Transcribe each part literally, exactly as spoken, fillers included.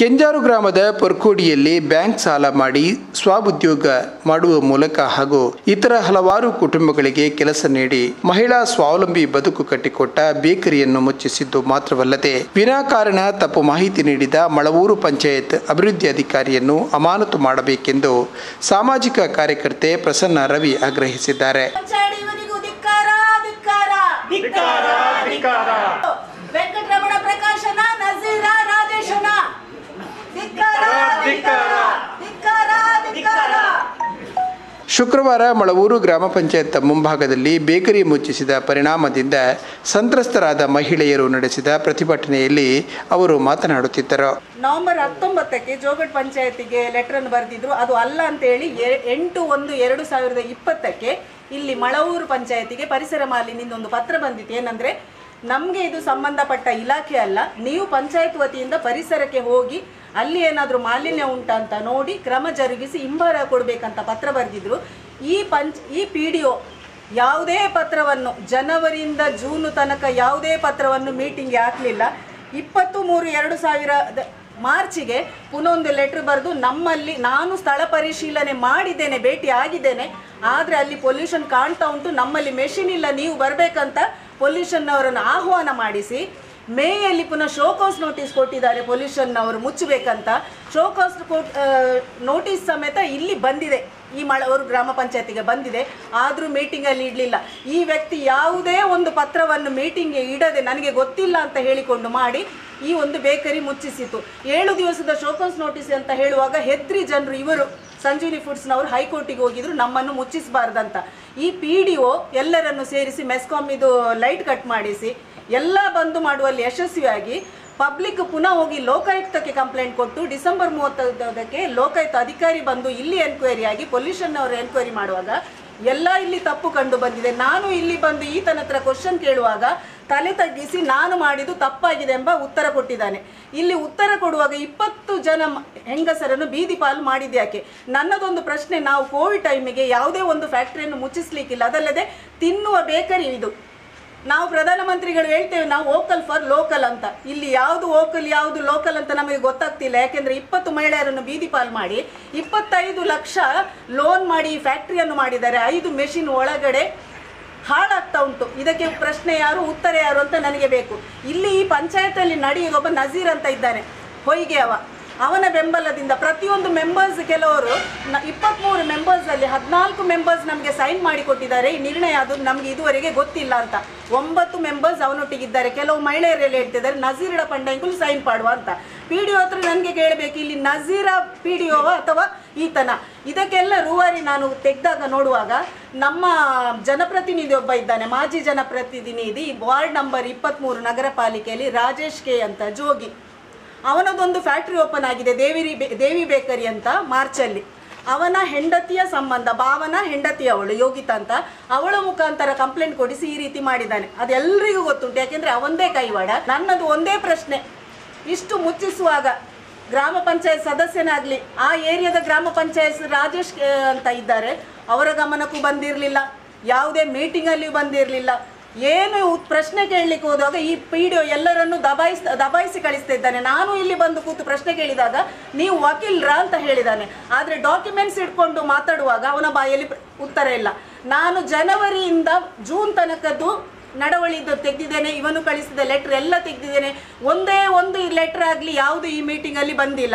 ಕೆಂಜಾರು ಗ್ರಾಮದ ಪೊರ್ಕೋಡಿಯಲ್ಲಿ ಬ್ಯಾಂಕ್ ಸಾಲ ಮಾಡಿ ಸ್ವಉದ್ಯೋಗ ಮಾಡುವ ಮೂಲಕ ಹಾಗೂ ಇತರ ಹಲವಾರು ಕುಟುಂಬಗಳಿಗೆ ಕೆಲಸ ನೀಡಿ ಮಹಿಳಾ ಸ್ವಾವಲಂಬಿ ಬದುಕು ಕಟ್ಟಿಕೊಟ್ಟ ಬೇಕರಿಯನ್ನು ಮುಚ್ಚಿಸಿದ್ದು ಮಾತ್ರವಲ್ಲದೆ ವಿನಾಕಾರಣ ತಪ್ಪು ಮಾಹಿತಿ ನೀಡಿದ ಮಳವೂರು ಪಂಚಾಯತ್ ಅಭಿವೃದ್ಧಿ ಅಧಿಕಾರಿಯನ್ನು ಅಮಾನತು ಮಾಡಬೇಕೆಂದು ಸಾಮಾಜಿಕ ಕಾರ್ಯಕರ್ತೆ ಪ್ರಸನ್ನ ರವಿ ಆಗ್ರಹಿಸಿದ್ದಾರೆ. ವೆಂಕಟರಮಣ ಪ್ರಕಾಶನ ನಜೀರ ರಾಜೇಶನ ಶುಕ್ರವಾರ ಮಳವೂರು ಗ್ರಾಮ ಪಂಚಾಯತ್ ಮುಂಭಾಗದಲ್ಲಿ ಬೇಕರಿ ಮುಚ್ಚಿಸಿದ ಪರಿಣಾಮದಿಂದ ಸಂತ್ರಸ್ತರಾದ ಮಹಿಳೆಯರು ನಡೆಸಿದ ಪ್ರತಿಭಟನೆಯಲ್ಲಿ ಅವರು ಮಾತನಾಡುತ್ತಿದ್ದರು. ನವೆಂಬರ್ ಹತ್ತೊಂಬತ್ತಕ್ಕೆ ಜೋಗಡ್ ಪಂಚಾಯತಿಗೆ ಲೆಟರ್ ಅನ್ನು ಬರೆದಿದ್ರು. ಅದು ಅಲ್ಲ ಅಂತೇಳಿ ಎಂಟು ಒಂದು ಎರಡು ಸಾವಿರದ ಇಪ್ಪತ್ತಕ್ಕೆ ಇಲ್ಲಿ ಮಳವೂರು ಪಂಚಾಯತಿಗೆ ಪರಿಸರ ಮಾಲಿನ್ಯದಿಂದ ಒಂದು ಪತ್ರ ಬಂದಿತ್ತು. ಏನಂದ್ರೆ ನಮಗೆ ಇದು ಸಂಬಂಧಪಟ್ಟ ಇಲಾಖೆ ಅಲ್ಲ, ನೀವು ಪಂಚಾಯತ್ ವತಿಯಿಂದ ಪರಿಸರಕ್ಕೆ ಹೋಗಿ ಅಲ್ಲಿ ಏನಾದರೂ ಮಾಲಿನ್ಯ ಉಂಟಾ ಅಂತ ನೋಡಿ ಕ್ರಮ ಜರುಗಿಸಿ ಹಿಂಬಾರ ಕೊಡಬೇಕಂತ ಪತ್ರ ಬರೆದಿದ್ರು. ಈ ಪಂಚ್ ಈ ಪಿ ಡಿ ಒ ಯಾವುದೇ ಪತ್ರವನ್ನು ಜನವರಿಯಿಂದ ಜೂನ್ ತನಕ ಯಾವುದೇ ಪತ್ರವನ್ನು ಮೀಟಿಂಗ್ಗೆ ಹಾಕಲಿಲ್ಲ. ಇಪ್ಪತ್ತು ಮೂರು ಎರಡು ಸಾವಿರದ ಮಾರ್ಚಿಗೆ ಪುನಃ ಒಂದು ಲೆಟ್ರ್ ಬರೆದು ನಮ್ಮಲ್ಲಿ ನಾನು ಸ್ಥಳ ಪರಿಶೀಲನೆ ಮಾಡಿದ್ದೇನೆ, ಭೇಟಿ ಆಗಿದ್ದೇನೆ, ಆದರೆ ಅಲ್ಲಿ ಪೊಲ್ಯೂಷನ್ ಕಾಣ್ತಾ ಉಂಟು, ನಮ್ಮಲ್ಲಿ ಮೆಷಿನ್ ಇಲ್ಲ, ನೀವು ಬರಬೇಕಂತ ಪೊಲ್ಯೂಷನ್ನವರನ್ನು ಆಹ್ವಾನ ಮಾಡಿಸಿ ಮೇಯಲ್ಲಿ ಪುನಃ ಶೋಕಾಸ್ ನೋಟಿಸ್ ಕೊಟ್ಟಿದ್ದಾರೆ. ಪೊಲ್ಯೂಷನ್ನವರು ಮುಚ್ಚಬೇಕಂತ ಶೋಕಾಸ್ ನೋಟಿಸ್ ಸಮೇತ ಇಲ್ಲಿ ಬಂದಿದೆ, ಈ ಮಳವೂರು ಗ್ರಾಮ ಪಂಚಾಯತಿಗೆ ಬಂದಿದೆ. ಆದರೂ ಮೀಟಿಂಗಲ್ಲಿ ಇಡಲಿಲ್ಲ. ಈ ವ್ಯಕ್ತಿ ಯಾವುದೇ ಒಂದು ಪತ್ರವನ್ನು ಮೀಟಿಂಗ್ಗೆ ಇಡದೆ ನನಗೆ ಗೊತ್ತಿಲ್ಲ ಅಂತ ಹೇಳಿಕೊಂಡು ಮಾಡಿ ಈ ಒಂದು ಬೇಕರಿ ಮುಚ್ಚಿಸಿತು. ಏಳು ದಿವಸದ ಶೋಕಾಸ್ ನೋಟಿಸ್ ಅಂತ ಹೇಳುವಾಗ ಹೆದ್ರಿ ಜನರು ಇವರು ಸಂಜೀವಿನಿ ಫುಡ್ಸ್ನವರು ಹೈಕೋರ್ಟಿಗೆ ಹೋಗಿದ್ರು ನಮ್ಮನ್ನು ಮುಚ್ಚಿಸಬಾರ್ದಂತ. ಈ ಪಿ ಡಿ ಒ ಎಲ್ಲರನ್ನು ಸೇರಿಸಿ ಮೆಸ್ಕಾಮ್ ಇದು ಲೈಟ್ ಕಟ್ ಮಾಡಿಸಿ ಎಲ್ಲ ಬಂದು ಮಾಡುವಲ್ಲಿ ಯಶಸ್ವಿಯಾಗಿ ಪಬ್ಲಿಕ್ ಪುನಃ ಹೋಗಿ ಲೋಕಾಯುಕ್ತಕ್ಕೆ ಕಂಪ್ಲೇಂಟ್ ಕೊಟ್ಟು ಡಿಸೆಂಬರ್ ಮೂವತ್ತೊಂದಕ್ಕೆ ಲೋಕಾಯುಕ್ತ ಅಧಿಕಾರಿ ಬಂದು ಇಲ್ಲಿ ಎನ್ಕ್ವೈರಿ ಆಗಿ ಪೊಲ್ಯೂಷನ್ ಅವರು ಎನ್ಕ್ವೈರಿ ಮಾಡುವಾಗ ಎಲ್ಲ ಇಲ್ಲಿ ತಪ್ಪು ಕಂಡು ಬಂದಿದೆ. ನಾನು ಇಲ್ಲಿ ಬಂದು ಈತನ ಹತ್ರ ಕ್ವಶನ್ ಕೇಳುವಾಗ ತಲೆ ತಗ್ಗಿಸಿ ನಾನು ಮಾಡಿದ್ದು ತಪ್ಪಾಗಿದೆ ಎಂಬ ಉತ್ತರ ಕೊಟ್ಟಿದ್ದಾನೆ. ಇಲ್ಲಿ ಉತ್ತರ ಕೊಡುವಾಗ ಇಪ್ಪತ್ತು ಜನ ಹೆಂಗಸರನ್ನು ಬೀದಿ ಪಾಲು ಮಾಡಿದ್ಯಾಕೆ? ನನ್ನದೊಂದು ಪ್ರಶ್ನೆ, ನಾವು ಕೋವಿಡ್ ಟೈಮಿಗೆ ಯಾವುದೇ ಒಂದು ಫ್ಯಾಕ್ಟರಿಯನ್ನು ಮುಚ್ಚಿಸ್ಲಿಕ್ಕಿಲ್ಲ, ಅದಲ್ಲದೆ ತಿನ್ನುವ ಬೇಕರಿ ಇದು. ನಾವು ಪ್ರಧಾನಮಂತ್ರಿಗಳು ಹೇಳ್ತೇವೆ ನಾವು ವೋಕಲ್ ಫಾರ್ ಲೋಕಲ್ ಅಂತ, ಇಲ್ಲಿ ಯಾವುದು ವೋಕಲ್ ಯಾವುದು ಲೋಕಲ್ ಅಂತ ನಮಗೆ ಗೊತ್ತಾಗ್ತಿಲ್ಲ. ಯಾಕೆಂದರೆ ಇಪ್ಪತ್ತು ಮಹಿಳೆಯರನ್ನು ಬೀದಿ ಪಾಲು ಮಾಡಿ ಇಪ್ಪತ್ತೈದು ಲಕ್ಷ ಲೋನ್ ಮಾಡಿ ಈ ಫ್ಯಾಕ್ಟ್ರಿಯನ್ನು ಮಾಡಿದ್ದಾರೆ. ಐದು ಮೆಷಿನ್ ಒಳಗಡೆ ಹಾಳಾಗ್ತಾ ಉಂಟು. ಇದಕ್ಕೆ ಪ್ರಶ್ನೆ ಯಾರು, ಉತ್ತರ ಯಾರು ಅಂತ ನನಗೆ ಬೇಕು. ಇಲ್ಲಿ ಈ ಪಂಚಾಯತಲ್ಲಿ ನಡೆಯುವ ಒಬ್ಬ ನಜೀರ್ ಅಂತ ಇದ್ದಾನೆ, ಹೊಯ್ಗೆ ಅವ, ಅವನ ಬೆಂಬಲದಿಂದ ಪ್ರತಿಯೊಂದು ಮೆಂಬರ್ಸ್, ಕೆಲವರು ಇಪ್ಪತ್ತ್ಮೂರು ಮೆಂಬರ್ಸಲ್ಲಿ ಹದಿನಾಲ್ಕು ಮೆಂಬರ್ಸ್ ನಮಗೆ ಸೈನ್ ಮಾಡಿ ಕೊಟ್ಟಿದ್ದಾರೆ. ಈ ನಿರ್ಣಯ ಅದು ನಮಗೆ ಇದುವರೆಗೆ ಗೊತ್ತಿಲ್ಲ ಅಂತ. ಒಂಬತ್ತು ಮೆಂಬರ್ಸ್ ಅವನೊಟ್ಟಿಗಿದ್ದಾರೆ. ಕೆಲವು ಮಹಿಳೆಯರೆಲ್ಲ ಹೇಳ್ತಿದ್ದಾರೆ ನಜೀರ ಪಂಡಂಕುಲ್ ಸೈನ್ ಮಾಡುವ ಅಂತ. ಪಿ ಡಿ ಒ ಹತ್ರ ನನಗೆ ಕೇಳಬೇಕು, ಇಲ್ಲಿ ನಜೀರ ಪಿ ಡಿ ಒವ ಅಥವಾ ಈತನ? ಇದಕ್ಕೆಲ್ಲ ರೂವಾರಿ ನಾನು ತೆಗೆದಾಗ ನೋಡುವಾಗ ನಮ್ಮ ಜನಪ್ರತಿನಿಧಿ ಒಬ್ಬ ಇದ್ದಾನೆ, ಮಾಜಿ ಜನಪ್ರತಿನಿಧಿ, ವಾರ್ಡ್ ನಂಬರ್ ಇಪ್ಪತ್ತ್ಮೂರು ನಗರ ಪಾಲಿಕೆಯಲ್ಲಿ ರಾಜೇಶ್ ಕೆ ಅಂತ ಜೋಗಿ, ಅವನದೊಂದು ಫ್ಯಾಕ್ಟ್ರಿ ಓಪನ್ ಆಗಿದೆ ದೇವಿ ದೇವಿ ಬೇಕರಿ ಅಂತ ಮಾರ್ಚಲ್ಲಿ. ಅವನ ಹೆಂಡತಿಯ ಸಂಬಂಧ, ಭಾವನ ಹೆಂಡತಿ ಅವಳು ಯೋಗಿತಾ ಅಂತ, ಅವಳ ಮುಖಾಂತರ ಕಂಪ್ಲೇಂಟ್ ಕೊಡಿಸಿ ಈ ರೀತಿ ಮಾಡಿದ್ದಾನೆ. ಅದೆಲ್ಲರಿಗೂ ಗೊತ್ತುಂಟು, ಯಾಕೆಂದರೆ ಅವಂದೇ ಕೈವಾಡ. ನನ್ನದು ಒಂದೇ ಪ್ರಶ್ನೆ, ಇಷ್ಟು ಮುಚ್ಚಿಸುವಾಗ ಗ್ರಾಮ ಪಂಚಾಯತ್ ಸದಸ್ಯನಾಗಲಿ, ಆ ಏರಿಯಾದ ಗ್ರಾಮ ಪಂಚಾಯತ್ ರಾಜೇಶ್ ಅಂತ ಇದ್ದಾರೆ, ಅವರ ಗಮನಕ್ಕೂ ಬಂದಿರಲಿಲ್ಲ, ಯಾವುದೇ ಮೀಟಿಂಗಲ್ಲಿಯೂ ಬಂದಿರಲಿಲ್ಲ. ಏನು ಪ್ರಶ್ನೆ ಕೇಳಲಿಕ್ಕೆ ಹೋದಾಗ ಈ ಪಿ ಡಿ ಒ ಎಲ್ಲರನ್ನು ದಬಾಯಿಸ್ ದಬಾಯಿಸಿ ಕಳಿಸ್ತಾ ಇದ್ದಾನೆ. ನಾನು ಇಲ್ಲಿ ಬಂದು ಕೂತು ಪ್ರಶ್ನೆ ಕೇಳಿದಾಗ ನೀವು ವಕೀಲರಾ ಅಂತ ಹೇಳಿದ್ದಾನೆ, ಆದರೆ ಡಾಕ್ಯುಮೆಂಟ್ಸ್ ಇಟ್ಕೊಂಡು ಮಾತಾಡುವಾಗ ಅವನ ಬಾಯಲ್ಲಿ ಉತ್ತರ ಇಲ್ಲ. ನಾನು ಜನವರಿಯಿಂದ ಜೂನ್ ತನಕದ್ದು ನಡವಳಿದ್ದು ತೆಗೆದಿದ್ದೇನೆ, ಇವನು ಕಳಿಸಿದ ಲೆಟ್ರ್ ಎಲ್ಲ ತೆಗೆದಿದ್ದೇನೆ. ಒಂದೇ ಒಂದು ಲೆಟ್ರ್ ಆಗಲಿ ಯಾವುದು ಈ ಮೀಟಿಂಗಲ್ಲಿ ಬಂದಿಲ್ಲ.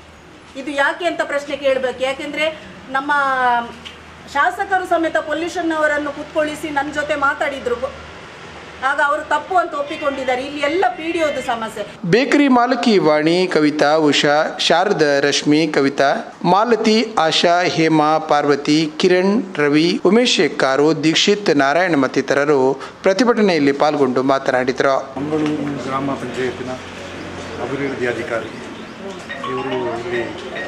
ಇದು ಯಾಕೆ ಅಂತ ಪ್ರಶ್ನೆ ಕೇಳಬೇಕು. ಯಾಕೆಂದರೆ ನಮ್ಮ ಶಾಸಕರು ಸಮೇತ ಪೊಲ್ಯೂಷನ್ ಅವರನ್ನು ಕುತ್ಕೊಳ್ಳಿಸಿ ನನ್ನ ಜೊತೆ ಮಾತಾಡಿದ್ರು, ಆಗ ಅವರು ತಪ್ಪು ಅಂತ ಒಪ್ಪಿಕೊಂಡಿದ್ದಾರೆ. ಇಲ್ಲಿ ಎಲ್ಲ ಪಿ ಡಿ ಒದು ಸಮಸ್ಯೆ. ಬೇಕರಿ ಮಾಲಕಿ ವಾಣಿ, ಕವಿತಾ, ಉಷಾ, ಶಾರದಾ, ರಶ್ಮಿ, ಕವಿತಾ, ಮಾಲತಿ, ಆಶಾ, ಹೇಮಾ, ಪಾರ್ವತಿ, ಕಿರಣ್, ರವಿ, ಉಮೇಶ್ ಕಾರು, ದೀಕ್ಷಿತ್, ನಾರಾಯಣ ಮತ್ತಿತರರು ಪ್ರತಿಭಟನೆಯಲ್ಲಿ ಪಾಲ್ಗೊಂಡು ಮಾತನಾಡಿದರು. ಮಂಗಳೂರು ಗ್ರಾಮ ಪಂಚಾಯತಿನ ಅಭಿವೃದ್ಧಿ ಅಧಿಕಾರಿ ಇವರು ಇಲ್ಲಿ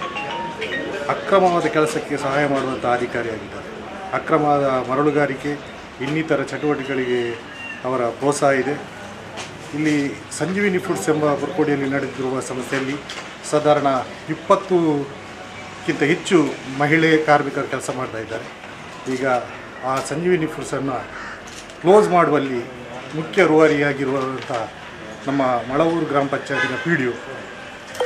ಅಕ್ರಮವಾದ ಕೆಲಸಕ್ಕೆ ಸಹಾಯ ಮಾಡುವಂಥ ಅಧಿಕಾರಿಯಾಗಿದ್ದಾರೆ. ಅಕ್ರಮವಾದ ಮರಳುಗಾರಿಕೆ ಇನ್ನಿತರ ಚಟುವಟಿಕೆಗಳಿಗೆ ಅವರ ಪ್ರೋತ್ಸಾಹ ಇದೆ. ಇಲ್ಲಿ ಸಂಜೀವಿನಿ ಫುಡ್ಸ್ ಎಂಬ ಪೊರ್ಕೋಡಿಯಲ್ಲಿ ನಡೆದಿರುವ ಸಂಸ್ಥೆಯಲ್ಲಿ ಸಾಧಾರಣ ಇಪ್ಪತ್ತಕ್ಕಿಂತ ಹೆಚ್ಚು ಮಹಿಳೆ ಕಾರ್ಮಿಕರು ಕೆಲಸ ಮಾಡ್ತಾ ಇದ್ದಾರೆ. ಈಗ ಆ ಸಂಜೀವಿನಿ ಫುಡ್ಸನ್ನು ಕ್ಲೋಸ್ ಮಾಡುವಲ್ಲಿ ಮುಖ್ಯ ರೂವಾರಿಯಾಗಿರುವಂಥ ನಮ್ಮ ಮಳವೂರು ಗ್ರಾಮ ಪಂಚಾಯತಿನ ಪಿ ಡಿ ಒ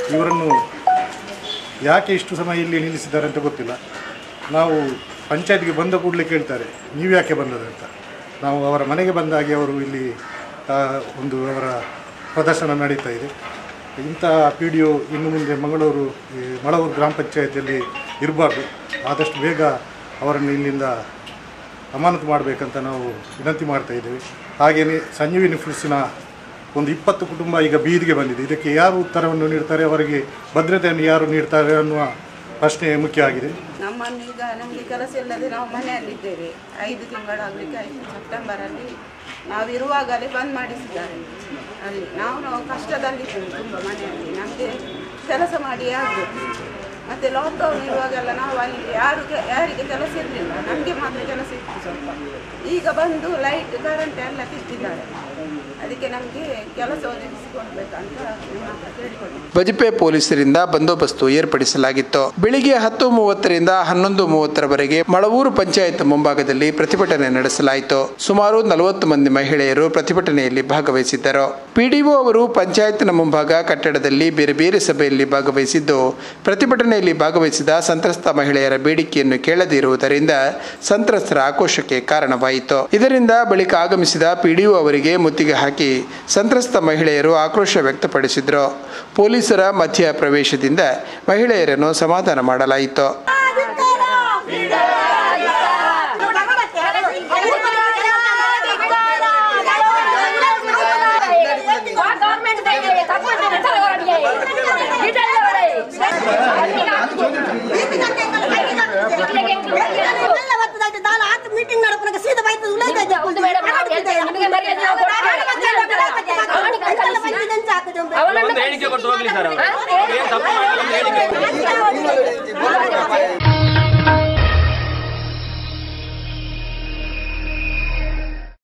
ಇವರನ್ನು ಯಾಕೆ ಇಷ್ಟು ಸಮಯ ಇಲ್ಲಿ ನಿಲ್ಲಿಸಿದ್ದಾರೆ ಅಂತ ಗೊತ್ತಿಲ್ಲ. ನಾವು ಪಂಚಾಯತ್ಗೆ ಬಂದ ಕೂಡಲೇ ಕೇಳ್ತಾರೆ, ನೀವು ಯಾಕೆ ಬಂದದ್ದು ಅಂತ. ನಾವು ಅವರ ಮನೆಗೆ ಬಂದಾಗೆ ಅವರು ಇಲ್ಲಿ ಒಂದು ಅವರ ಪ್ರದರ್ಶನ ನಡೀತಾ ಇದೆ. ಇಂಥ ಪಿ ಡಿ ಒ ಇನ್ನು ಮುಂದೆ ಮಂಗಳೂರು ಮಳವೂರು ಗ್ರಾಮ ಪಂಚಾಯತಿಯಲ್ಲಿ ಇರಬಾರ್ದು. ಆದಷ್ಟು ಬೇಗ ಅವರನ್ನು ಇಲ್ಲಿಂದ ಅಮಾನತು ಮಾಡಬೇಕಂತ ನಾವು ವಿನಂತಿ ಮಾಡ್ತಾ ಇದ್ದೇವೆ. ಹಾಗೆಯೇ ಸಂಜೀವಿನಿ ಫುಡ್ಸಿನ ಒಂದು ಇಪ್ಪತ್ತು ಕುಟುಂಬ ಈಗ ಬೀದಿಗೆ ಬಂದಿದೆ. ಇದಕ್ಕೆ ಯಾರು ಉತ್ತರವನ್ನು ನೀಡ್ತಾರೆ, ಅವರಿಗೆ ಭದ್ರತೆಯನ್ನು ಯಾರು ನೀಡ್ತಾರೆ ಅನ್ನುವ ಪ್ರಶ್ನೆ ಮುಖ್ಯ ಆಗಿದೆ. ನಮ್ಮನ್ನೀಗ ನಮಗೆ ಕೆಲಸ ಇಲ್ಲದೆ ನಾವು ಮನೆಯಲ್ಲಿದ್ದೇವೆ. ಐದು ತಿಂಗಳಾಗಲಿಕ್ಕೆ ಆಯಿತು. ಸೆಪ್ಟೆಂಬರಲ್ಲಿ ನಾವಿರುವಾಗಲೇ ಬಂದ್ ಮಾಡಿಸಿದ್ದಾರೆ. ಅಲ್ಲಿ ನಾವು ನಾವು ಕಷ್ಟದಲ್ಲಿದ್ದೇವೆ ತುಂಬ ಮನೆಯಲ್ಲಿ. ನಮಗೆ ಕೆಲಸ ಮಾಡಿ ಆಗಬೇಕು. ಮತ್ತು ಲಾಕ್ಡೌನ್ ಇರುವಾಗೆಲ್ಲ ನಾವು ಅಲ್ಲಿ ಯಾರು ಯಾರಿಗೆ ಕೆಲಸ ಇರಲಿಲ್ಲ, ನಮಗೆ ಮಾತ್ರ ಕೆಲಸ ಇತ್ತು ಸ್ವಲ್ಪ. ಈಗ ಬಂದು ಲೈಟ್ ಕರೆಂಟ್ ಎಲ್ಲ ಕಿತ್ತಿದ್ದಾರೆ. ಅದಕ್ಕೆ ನಮಗೆ ಕೆಲಸ ಒದಗಿಸಿಕೊಡ್ಬೇಕಂತ ನಿಮ್ಮ ಕೇಳಿಕೊಳ್ಳಿ. ಬಜಪೆ ಪೊಲೀಸರಿಂದ ಬಂದೋಬಸ್ತು ಏರ್ಪಡಿಸಲಾಗಿತ್ತು. ಬೆಳಿಗ್ಗೆ ಹತ್ತು ಮೂವತ್ತರಿಂದ ಹನ್ನೊಂದು ಮೂವತ್ತರವರೆಗೆ ಮಳವೂರು ಪಂಚಾಯತ್ ಮುಂಭಾಗದಲ್ಲಿ ಪ್ರತಿಭಟನೆ ನಡೆಸಲಾಯಿತು. ಸುಮಾರು ನಲವತ್ತು ಮಂದಿ ಮಹಿಳೆಯರು ಪ್ರತಿಭಟನೆಯಲ್ಲಿ ಭಾಗವಹಿಸಿದ್ದರು. ಪಿಡಿಒ ಅವರು ಪಂಚಾಯತ್ನ ಮುಂಭಾಗ ಕಟ್ಟಡದಲ್ಲಿ ಬೇರೆ ಬೇರೆ ಸಭೆಯಲ್ಲಿ ಭಾಗವಹಿಸಿದ್ದು, ಪ್ರತಿಭಟನೆಯಲ್ಲಿ ಭಾಗವಹಿಸಿದ ಸಂತ್ರಸ್ತ ಮಹಿಳೆಯರ ಬೇಡಿಕೆಯನ್ನು ಕೇಳದೇ ಇರುವುದರಿಂದ ಸಂತ್ರಸ್ತರ ಆಕ್ರೋಶಕ್ಕೆ ಕಾರಣವಾಯಿತು. ಇದರಿಂದ ಬಳಿಕ ಆಗಮಿಸಿದ ಪಿಡಿಒ ಅವರಿಗೆ ಮುತ್ತಿಗೆ ಹಾಕಿ ಸಂತ್ರಸ್ತ ಮಹಿಳೆಯರು ಆಕ್ರೋಶ ವ್ಯಕ್ತಪಡಿಸಿದರು. ಪೊಲೀಸರ ಮಧ್ಯ ಪ್ರವೇಶದಿಂದ ಮಹಿಳೆಯರನ್ನು ಸಮಾಧಾನ ಮಾಡಲಾಯಿತು. ಮೀಟಿಂಗ್ ನಡಪನ ಸೀದಾ ಬೈತು ಅವನನ್ನು ಹೇಳಿಕೆ ಕೊಟ್ಟು ಹೋಗ್ಲಿ ಸರ್.